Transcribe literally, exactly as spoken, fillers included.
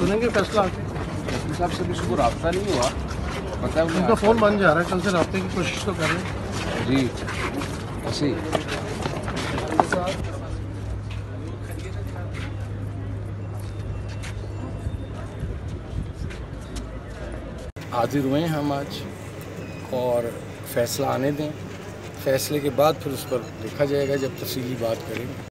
सुनेंगे फैसला आके। एसपी साहब से भी शुरू रब्ता नहीं हुआ, पता है उनका फ़ोन बंद जा रहा है, कल से रब्ते की कोशिश तो कर रहे हैं जी ऐसी। हाजिर हुए हैं हम आज, और फैसला आने दें, फैसले के बाद फिर उस पर देखा जाएगा, जब तफसीली बात करेंगे।